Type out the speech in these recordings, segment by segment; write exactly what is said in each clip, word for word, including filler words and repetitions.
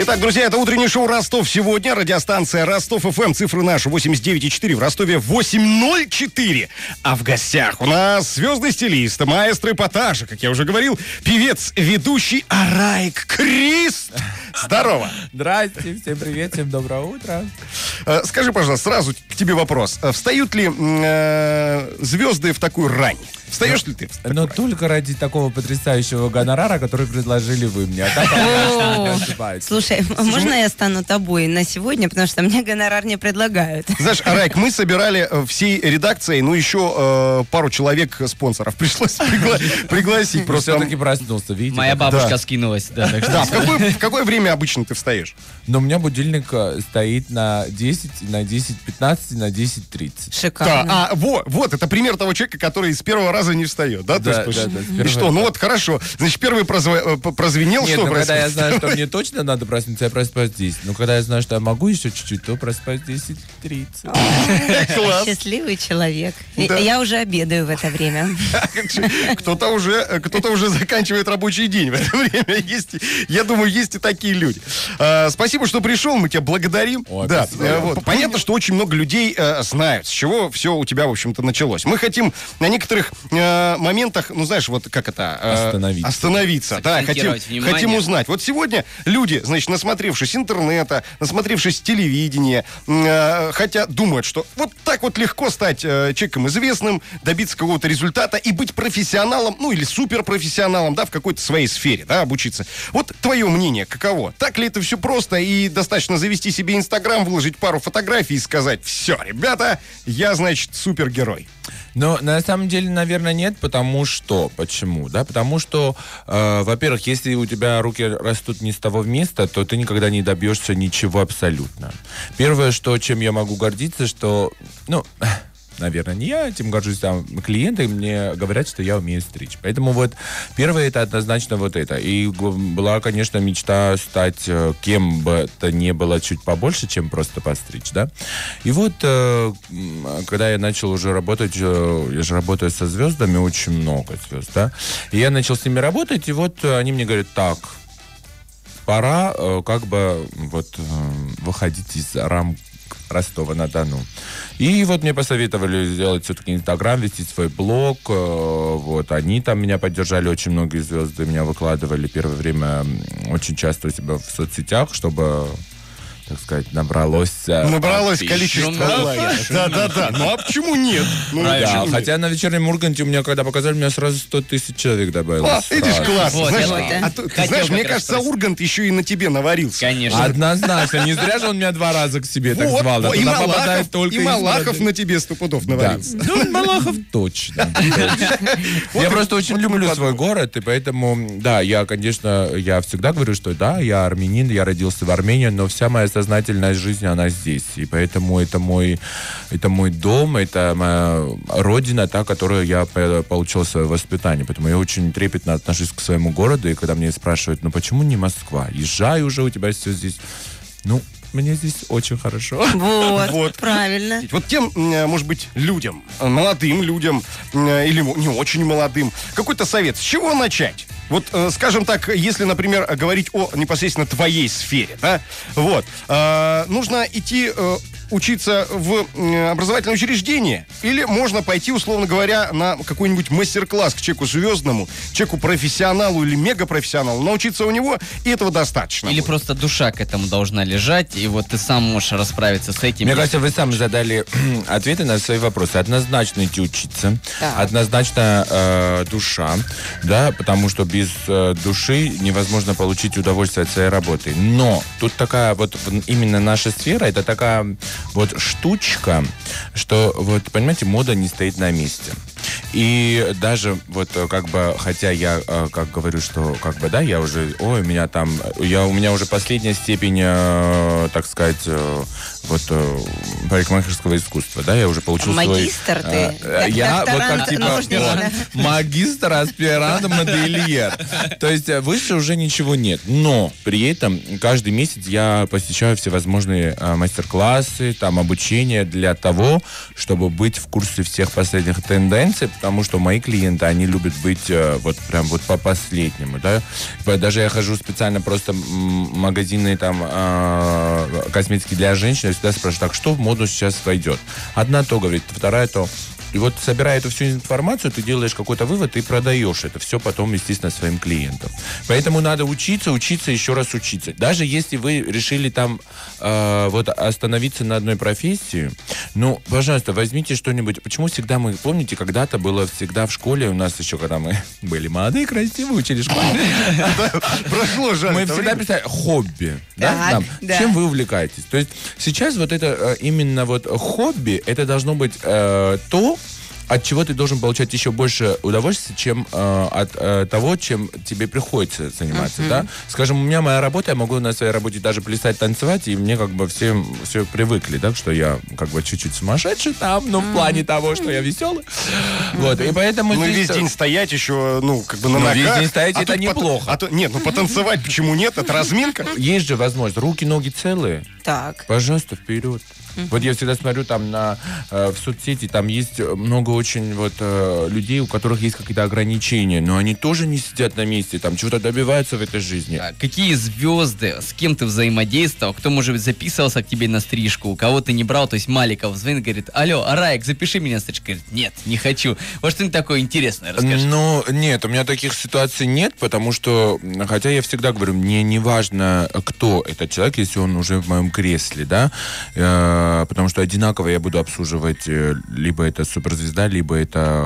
Итак, друзья, это утреннее шоу «Ростов сегодня». Радиостанция Ростов-ФМ. Цифры наши восемьдесят девять и четыре. В Ростове восемь ноль четыре. А в гостях у нас звездный стилист, маэстро эпатажа, как я уже говорил, певец, ведущий Араик Крист. Здорово. Здрасте, всем привет, всем доброе утро. Скажи, пожалуйста, сразу к тебе вопрос. Встают ли э, звезды в такую рань? Встаешь ли ты? Но только ради такого потрясающего гонорара, который предложили вы мне. А так, конечно, не ошибаюсь. Слушай, можно я стану тобой на сегодня, потому что мне гонорар не предлагают. Знаешь, Араик, мы собирали всей редакцией, ну, еще э, пару человек спонсоров. Пришлось пригла- пригласить. Просто все-таки проснулся, видите? Моя как? бабушка Да. скинулась. Да, так что- Да, в какое, в какое время обычно ты встаешь? Но у меня будильник э, стоит на десять, на десять пятнадцать, на десять тридцать. Да, Шикарно. а вот, вот, это пример того человека, который с первого раза не встает, да? Да, То есть, да, да, с и первого что, раза. ну вот, хорошо. Значит, первый прозв- э, прозвенел, Нет, что ну когда я происходит? знаю, что мне точно надо проснуться, я просыпаюсь в десять. Но когда я знаю, что я могу еще чуть-чуть, то просыпаюсь в десять тридцать. Класс. Счастливый человек. И- Да. Я уже обедаю в это время. Кто-то уже, кто-то уже заканчивает рабочий день в это время. Есть, я думаю, есть и такие люди. А, спасибо, что пришел, мы тебя благодарим. Ой, да, спасибо. э, вот. Понятно, что очень много людей э, знают, с чего все у тебя, в общем-то, началось. Мы хотим на некоторых э, моментах, ну, знаешь, вот как это... э, Остановиться. Остановиться, да, хотим, Акцентировать внимание. хотим узнать. Вот сегодня люди, значит, насмотревшись интернета, насмотревшись телевидения, э, хотя думают, что вот так вот легко стать э, человеком известным, добиться какого-то результата и быть профессионалом, ну или суперпрофессионалом, да, в какой-то своей сфере, да, обучиться. Вот твое мнение каково? Так ли это все просто и достаточно завести себе Инстаграм, выложить пару фотографий и сказать: все, ребята, я, значит, супергерой. Но на самом деле, наверное, нет, потому что... Почему? Да? Потому что, э, во-первых, если у тебя руки растут не с того места, то ты никогда не добьешься ничего абсолютно. Первое, что, чем я могу гордиться, что... Ну, наверное, не я этим горжусь, а клиенты мне говорят, что я умею стричь. Поэтому вот первое, это однозначно вот это. И была, конечно, мечта стать э, кем бы то ни было чуть побольше, чем просто постричь, да. И вот, э, когда я начал уже работать, э, я же работаю со звездами, очень много звезд, да, и я начал с ними работать, и вот они мне говорят: так, пора э, как бы вот э, выходить из рамок Ростова-на-Дону. И вот мне посоветовали сделать все-таки Инстаграм, вести свой блог. э, Вот, они там меня поддержали, очень многие звезды меня выкладывали первое время очень часто у себя в соцсетях, чтобы, так сказать, набралось... э, Набралось подписчиков. количество лайков. Да-да-да. Ну а почему нет? Ну, Да, почему нет? хотя на вечернем Урганте у меня, когда показали, у меня сразу сто тысяч человек добавилось. А, видишь, Сразу. классно. Вот, Знаешь, вот, да. а ты- ты Хотел знаешь, как мне раз кажется, спросить. Ургант еще и на тебе наварился. Конечно. Однозначно. Не зря же он меня два раза к себе так Вот, звал. вот, А и туда Малахов, попадает только и Малахов избранные. на тебе сто пудов Да. наварился. Ну, Малахов точно. Я просто очень люблю свой город, и поэтому, да, я, конечно, я всегда говорю, что да, я армянин, я родился в Армении, но вся моя сознательная жизнь, она здесь. И поэтому это мой, это мой дом, это моя родина, та, которую я по- получил свое воспитание. Поэтому я очень трепетно отношусь к своему городу, и когда мне спрашивают: ну почему не Москва? Езжай уже, у тебя все здесь. Ну, мне здесь очень хорошо. Вот, Вот. правильно. Вот тем, э, может быть, людям, э, молодым людям э, или не очень молодым, какой-то совет, с чего начать? Вот, э, скажем так, если, например, говорить о непосредственно твоей сфере, да, вот, э, нужно идти э, учиться в э, образовательное учреждение, или можно пойти, условно говоря, на какой-нибудь мастер-класс к человеку звездному, человеку профессионалу или мегапрофессионалу, научиться у него, и этого достаточно. Или будет. просто душа к этому должна лежать, и вот ты сам можешь расправиться с этим. Мне кажется, вы сами задали ответы на свои вопросы. Однозначно идти учиться, Так. однозначно э, душа, да, потому что без э, души невозможно получить удовольствие от своей работы. Но тут такая вот в- именно наша сфера, это такая вот штучка, что вот, понимаете, мода не стоит на месте. И даже вот э, как бы, хотя я э, как говорю, что как бы, да, я уже, ой, у меня там, я, у меня уже последняя степень, э, так сказать, э, вот э, парикмахерского искусства, да, я уже получил Магистр свой... ты? Э, я вот как типа ножниц, вот, да. магистр, аспирант, модельер. То есть э, выше уже ничего нет. Но при этом каждый месяц я посещаю всевозможные э, мастер-классы, там обучение для того, чтобы быть в курсе всех последних тенденций, потому что мои клиенты, они любят быть э, вот прям вот по последнему, да. Даже я хожу специально просто в магазины там э, косметики для женщин, я всегда спрашиваю, так, что в моду сейчас войдет? Одна то говорит, вторая то. И вот, собирая эту всю информацию, ты делаешь какой-то вывод и продаешь это все потом, естественно, своим клиентам. Поэтому надо учиться, учиться, еще раз учиться. Даже если вы решили там э, вот остановиться на одной профессии, ну, пожалуйста, возьмите что-нибудь. Почему всегда мы, помните, когда-то было всегда в школе, у нас еще, когда мы были молодые, красивые, учили в школе, Прошло же. мы всегда писали хобби. Так, да. Чем вы увлекаетесь? То есть сейчас вот это э, именно вот хобби, это должно быть э, то, от чего ты должен получать еще больше удовольствия, чем э, от э, того, чем тебе приходится заниматься, uh-huh. да? Скажем, у меня моя работа, я могу на своей работе даже плясать, танцевать, и мне как бы все, все привыкли, да, что я как бы чуть-чуть сумасшедший там, ну, в плане того, что я веселый. Вот, и поэтому... Ну, здесь... весь день стоять еще, ну, как бы на Ну, ногах. весь день стоять А это тут неплохо. пот- а то- Нет, ну потанцевать почему нет? Это разминка. Есть же возможность. Руки, ноги целые. Так. Пожалуйста, вперед. Вот я всегда смотрю там на, э, в соцсети, там есть много очень вот э, людей, у которых есть какие-то ограничения, но они тоже не сидят на месте, там чего-то добиваются в этой жизни. А какие звезды, с кем ты взаимодействовал, кто, может быть, записывался к тебе на стрижку, у кого ты не брал, то есть Маликов звонит, говорит, алло, Араик, запиши меня на стрижку. Говорит, нет, не хочу. Вот что-нибудь такое интересное расскажи. Ну, нет, у меня таких ситуаций нет, потому что, хотя я всегда говорю, мне не важно, кто этот человек, если он уже в моем кресле, да, э, потому что одинаково я буду обслуживать, э, либо это суперзвезда, либо это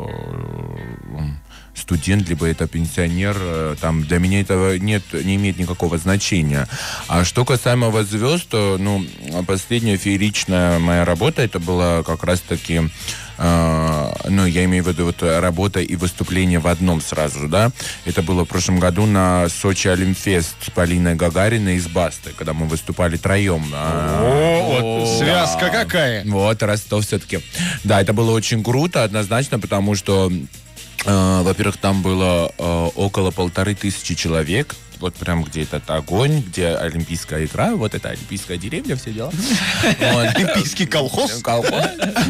э, студент, либо это пенсионер, э, там, для меня этого нет, не имеет никакого значения. А что касаемо звезд, то, ну, последняя фееричная моя работа, это была как раз-таки Uh, ну, я имею в виду вот работа и выступление в одном сразу, да. Это было в прошлом году на Сочи Олимфест с Полиной Гагариной и с Бастой, когда мы выступали троем. О, вот связка какая. Вот, Ростов все-таки. Да, это было очень круто, однозначно, потому что, э, во-первых, там было э, около полторы тысячи человек. Вот прям где этот огонь, где олимпийская игра, вот это олимпийская деревня, все дела. Олимпийский колхоз. Колхоз.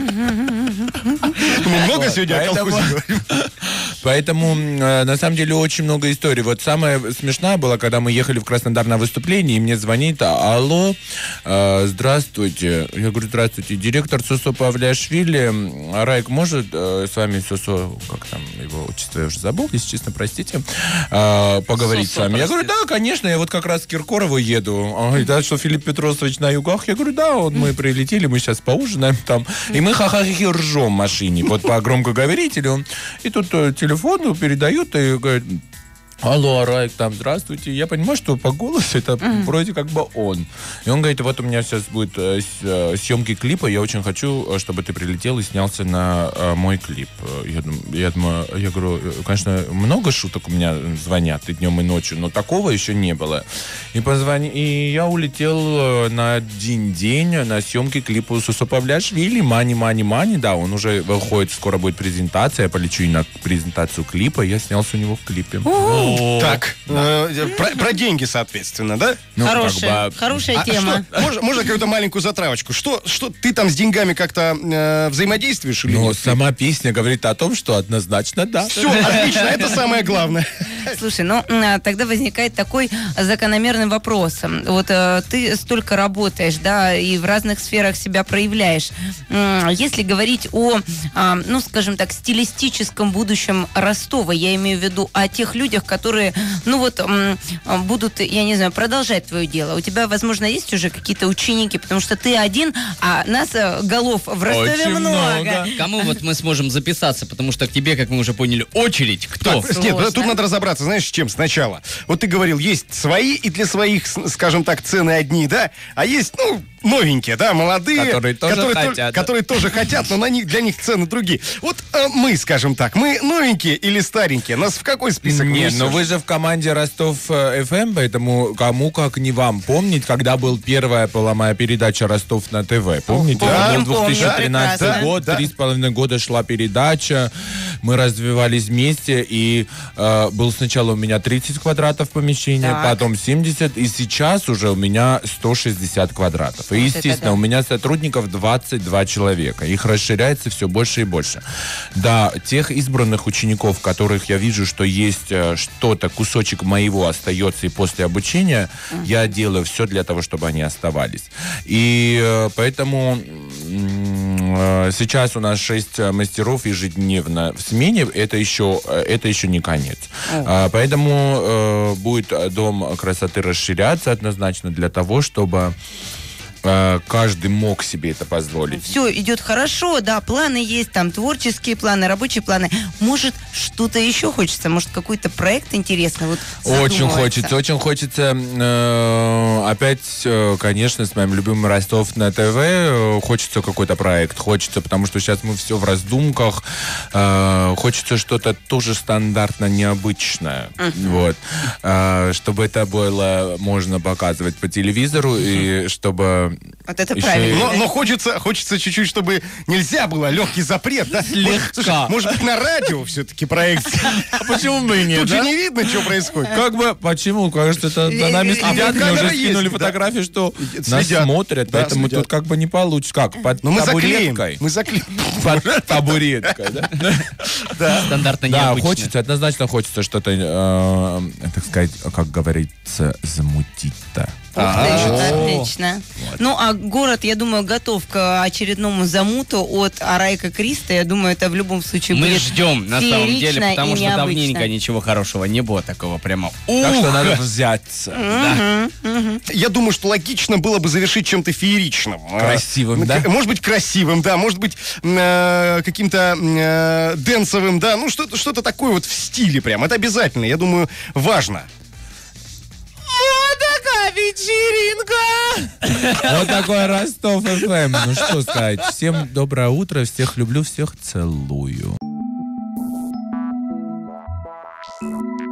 Мы много сегодня о колхозе говорим. Поэтому, э, на самом деле, очень много историй. Вот самое смешное было, когда мы ехали в Краснодар на выступление, и мне звонит, алло, э, здравствуйте. Я говорю, здравствуйте, директор СОСО Павлиашвили. Араик может э, с вами СОСО, как там его отчество, я уже забыл, если честно, простите, э, поговорить СОСО, с вами. Я простите. говорю, да, конечно, я вот как раз к Киркорову еду. Он говорит, да, что Филипп Петросович на югах? Я говорю, да, вот мы прилетели, мы сейчас поужинаем там. И мы ха-ха-хи ржем в машине, вот по громкоговорителю. И тут э, телефон передают и говорит, алло, Араик, там, здравствуйте. Я понимаю, что по голосу это mm. вроде как бы он. И он говорит, вот у меня сейчас будет э, с, съемки клипа, я очень хочу, чтобы ты прилетел и снялся на э, мой клип. Я, дум- я думаю, я говорю, конечно, много шуток у меня звонят и днем, и ночью, но такого еще не было. И, позвони... и я улетел на один день на съемки клипа СОСО Павлиашвили, Мани, Мани, Мани, да, он уже выходит, скоро будет презентация, я полечу и на презентацию клипа, я снялся у него в клипе. Так, э, про, про деньги, соответственно, да? Ну, Хорошая, как бы- хорошая А тема. что, можно, можно какую-то маленькую затравочку? Что, что ты там с деньгами как-то э, взаимодействуешь или Но нет? сама песня говорит о том, что однозначно да. Все, отлично, это самое главное. Слушай, ну м, тогда возникает такой закономерный вопрос. Вот э, ты столько работаешь, да, и в разных сферах себя проявляешь. М, Если говорить о, а, ну, скажем так, стилистическом будущем Ростова, я имею в виду о тех людях, которые, ну вот, м, будут, я не знаю, продолжать твое дело. У тебя, возможно, есть уже какие-то ученики, потому что ты один, а нас э, голов в Ростове Очень много. много. Кому вот мы сможем записаться, потому что к тебе, как мы уже поняли, очередь. Кто? Так, нет, Сложно. тут надо разобраться, знаешь, с чем сначала. Вот ты говорил, есть свои и для своих, с- скажем так, цены одни, да? А есть, ну, новенькие, да, молодые. Которые тоже которые, хотят. то- которые тоже хотят, но на них, для них цены другие. Вот э, мы, скажем так, мы новенькие или старенькие? Нас в какой список Нет, внесешь? но вы же в команде Ростов эф эм, поэтому кому как не вам помнить, когда был первая была моя передача Ростов на ТВ. Помните? помним, Это был две тысячи тринадцатый помним, год, да. три с половиной года шла передача, мы развивались вместе, и э, был сначала у меня тридцать квадратов помещения, Так. потом семьдесят, и сейчас уже у меня сто шестьдесят квадратов. И, это естественно, да. у меня сотрудников двадцать два человека. Их расширяется все больше и больше. Да, тех избранных учеников, которых я вижу, что есть э, что-то, кусочек моего остается и после обучения, uh-huh. я делаю все для того, чтобы они оставались. И э, поэтому э, сейчас у нас шесть мастеров ежедневно в смене. Это еще, это еще не конец. Uh-huh. А, поэтому э, будет дом красоты расширяться однозначно для того, чтобы каждый мог себе это позволить. Все идет хорошо, да, планы есть, там творческие планы, рабочие планы. Может, что-то еще хочется? Может, какой-то проект интересный? Вот очень хочется, очень хочется. Э, опять, э, конечно, с моим любимым Ростов на ТВ э, хочется какой-то проект, хочется, потому что сейчас мы все в раздумках. Э, хочется что-то тоже стандартно необычное, uh-huh. вот, э, чтобы это было можно показывать по телевизору uh-huh. и чтобы вот это еще правильно. и... Но, но хочется, хочется чуть-чуть, чтобы нельзя было, легкий запрет, да? Слегка. Слушай, может быть, на радио все-таки проект? А почему бы и нет, Тут да? же не видно, что происходит. Как бы, почему? Кажется, это за нами следят, мне уже скинули фотографии, что нас смотрят, поэтому тут как бы не получится. Как, под Но мы заклеим. табуреткой? Мы заклеим. Под табуреткой, да? Стандартно Да, необычно. хочется, однозначно хочется что-то, э, так сказать, как говорится, замутить-то. Отлично, отлично. Ну, а город, я думаю, готов к очередному замуту от Арайка Криста. Я думаю, это в любом случае Мы будет ждем, на самом деле, феерично потому и что необычно. давненько ничего хорошего не было такого прямо. Так что Ух! надо взяться. Я думаю, что логично было бы завершить чем-то фееричным. Красивым, А, да? к- Может быть, красивым, да. Может быть, э, каким-то э, дэнсовым, да. Ну, что-то, что-то такое вот в стиле прям. Это обязательно, я думаю, важно. Вот такая вечеринка! Вот такой Ростов эф эм. Ну что сказать, всем доброе утро, всех люблю, всех целую.